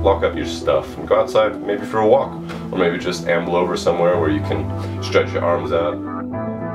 lock up your stuff and go outside maybe for a walk, or maybe just amble over somewhere where you can stretch your arms out.